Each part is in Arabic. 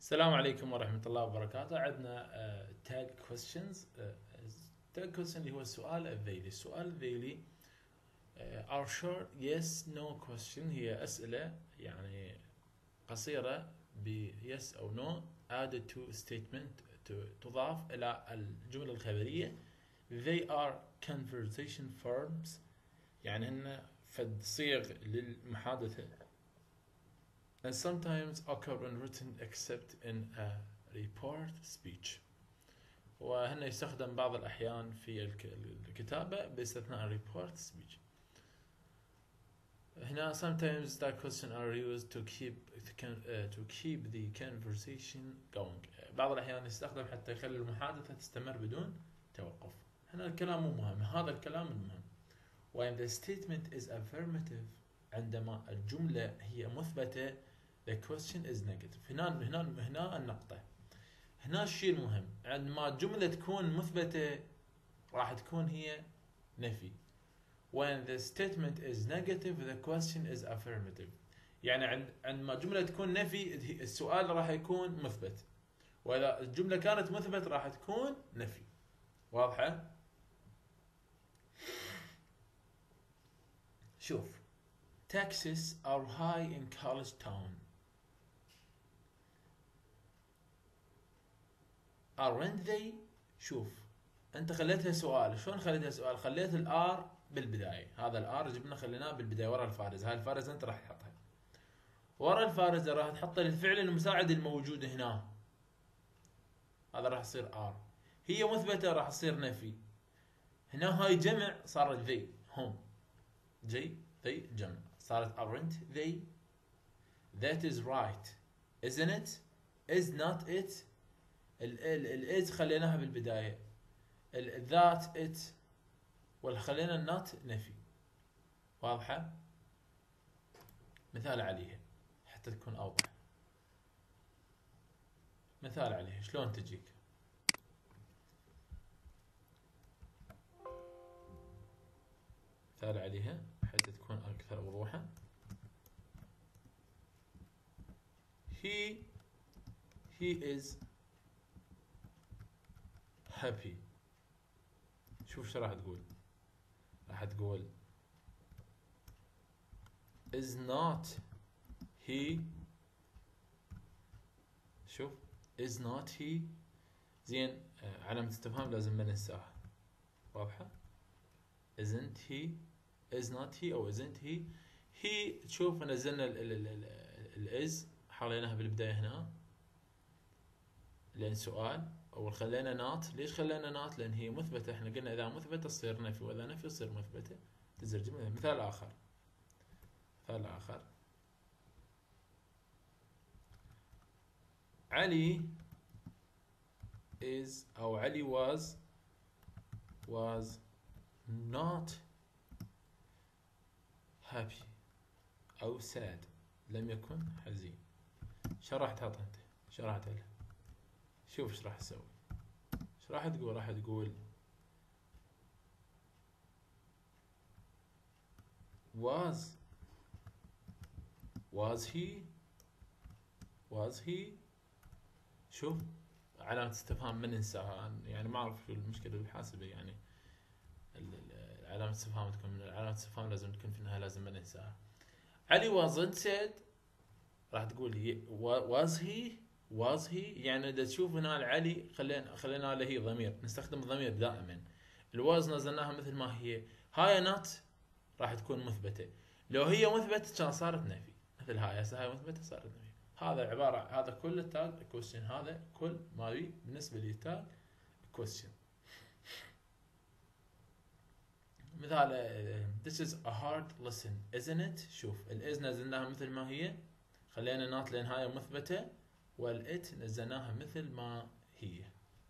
السلام عليكم ورحمة الله وبركاته. عندنا تاج كويستشنز. تاج كويستشن اللي هو السؤال الذيلي. السؤال الذيلي are short yes no question، هي أسئلة يعني قصيرة ب yes أو no added to statement، تضاف إلى الجملة الخبرية. they are conversation forms، يعني هن فد صيغ للمحادثة. and sometimes occur in written except in a report speech، وهنا يستخدم بعض الأحيان في الكتابة باستثناء report speech. هنا sometimes that question are used to keep the conversation going. بعض الأحيان يستخدم حتى يخلي المحادثة تستمر بدون توقف. هنا الكلام مو مهم، هذا الكلام المهم. when the statement is affirmative، عندما الجملة هي مثبتة the question is negative. هنا النقطة، هنا الشيء المهم. عندما الجملة تكون مثبتة راح تكون هي نفي. when the statement is negative the question is affirmative، يعني عندما الجملة تكون نفي السؤال راح يكون مثبت، وإذا الجملة كانت مثبت راح تكون نفي. واضحة؟ شوف taxes are high in college town. aren't they؟ شوف انت خليتها سؤال. شلون خليتها سؤال؟ خليت الار بالبدايه. هذا الار جبنا خليناه بالبدايه ورا الفارز. هاي الفارز انت راح تحطها ورا الفارز، راح تحط الفعل المساعد الموجود هنا، هذا راح يصير ار. هي مثبته راح تصير نفي. هنا هاي جمع صارت they هم، جي they جمع صارت aren't they. that is right isn't it is not it. ال is خليناها بالبداية، that it وخلينا النات نفي. واضحة؟ مثال عليها حتى تكون أوضح. مثال عليها شلون تجيك. مثال عليها حتى تكون أكثر وضوحا. he is happy. شوف شو راح تقول. راح تقول is not he. شوف is not he زين. علامة استفهام لازم ما ننساها. واضحة؟ isn't he is not he أو isn't he. he تشوف نزلنا ال is حطيناها بالبداية هنا لأن سؤال، أو خلينا نات. ليش خلينا نات؟ لأن هي مثبتة. احنا قلنا إذا مثبتة تصير نفي، وإذا نفي تصير مثبتة تزر جملة. مثال آخر. مثال آخر. علي is أو علي was not happy أو sad، لم يكن حزين. شو راح تحط أنت؟ شو راح تقول؟ شوف ايش راح تسوي. ايش راح تقول؟ راح تقول was he. شوف علامة استفهام ما ننساها، يعني ما اعرف شو المشكلة بالحاسبة، يعني علامة استفهام تكون من علامة استفهام لازم تكون في النهاية، لازم ما ننساها. علي wasn't said، راح تقول was he يعني اذا تشوف هنا علي خلينا له هي ضمير، نستخدم الضمير دائما. الواز نزلناها مثل ما هي. هاي نات راح تكون مثبتة. لو هي مثبتة كان صارت نفي، مثل هاي هسه هاي مثبتة صارت نفي. هذا عبارة، هذا كل التاج كويستشن، هذا كل ما بي بالنسبة لي تاج كويستشن. مثال this is a hard lesson isn't it. شوف الإز نزلناها مثل ما هي، خلينا نات لأن هاي مثبتة، والإت نزلناها مثل ما هي.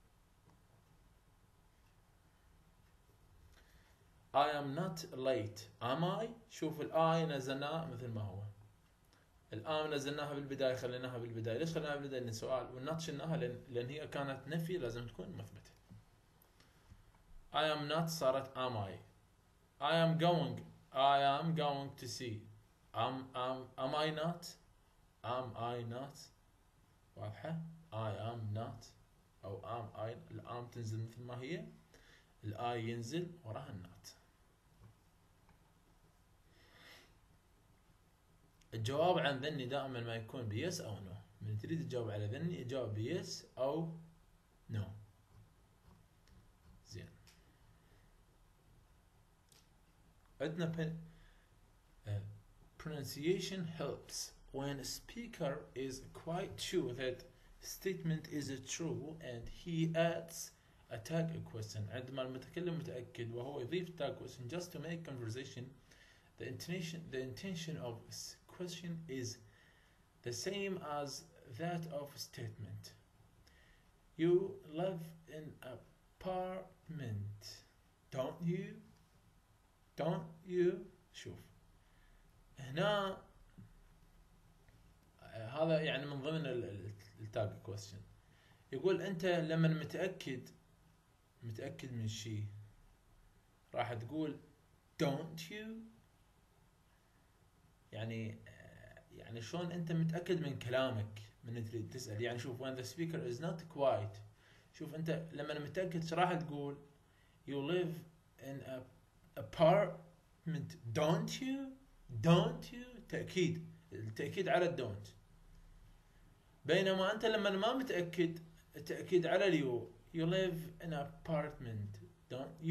I am not late am I. شوف الآي نزلناه مثل ما هو. الآن نزلناها بالبداية، خليناها بالبداية. ليش خليناها بالبداية؟ لأن سؤال، والنات شلناها لأن هي كانت نفي، لازم تكون مثبتة. I am not صارت am I. I am going to see. Am I not. واضحة؟ I am not أو am I. الام تنزل مثل ما هي، الاي ينزل وراها النات. الجواب عن ذني دائما ما يكون بيس او نو. من تريد تجاوب على ذني تجاوب بيس او نو. زين. عندنا pronunciation helps when a speaker is quite sure that statement is true and he adds a tag question. عندما المتكلم متأكد وهو يضيف tag question just to make conversation. The intention of question is the same as that of statement. You live in apartment, don't you? Don't you? شوف هنا هذا يعني من ضمن التاج كويستشن. يقول انت لما متأكد من شيء راح تقول don't you. يعني شلون انت متأكد من كلامك من تريد تسأل. يعني شوف when the speaker is not quiet. شوف انت لما متأكد ايش راح تقول you live in a apartment don't you. تأكيد، التأكيد على الدونت. بينما انت لما ما متأكد التأكيد على اليو. you live in an apartment don't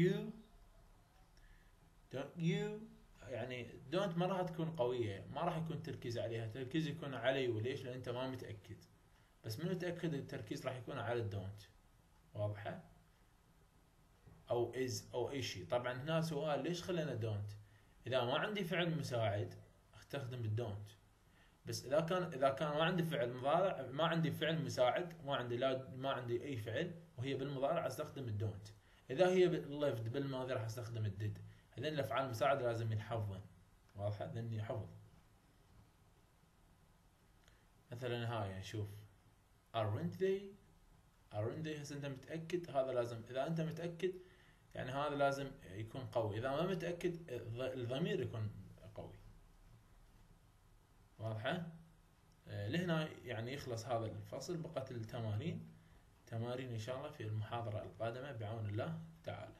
you. يعني don't ما راح تكون قوية، ما راح يكون تركيز عليها، تركيز يكون على يو. ليش؟ لأن انت ما متأكد. بس من متأكد التركيز راح يكون على الدونت. واضحة؟ او is او اي شيء. طبعا هنا سؤال ليش خلينا دونت؟ اذا ما عندي فعل مساعد استخدم الدونت. بس اذا كان ما عندي فعل مضارع، ما عندي فعل مساعد، ما عندي اي فعل وهي بالمضارع استخدم الدونت. اذا هي lived بالماضي راح استخدم الديد. هذين الافعال المساعده لازم ينحفظن. واضحه؟ ذني حفظ. مثلا هاي شوف aren't they هسه انت متاكد. هذا لازم اذا انت متاكد يعني هذا لازم يكون قوي. اذا ما متاكد الضمير يكون قوي. واضحه؟ لهنا يعني يخلص هذا الفصل. بقت التمارين ان شاء الله في المحاضره القادمه بعون الله تعالى.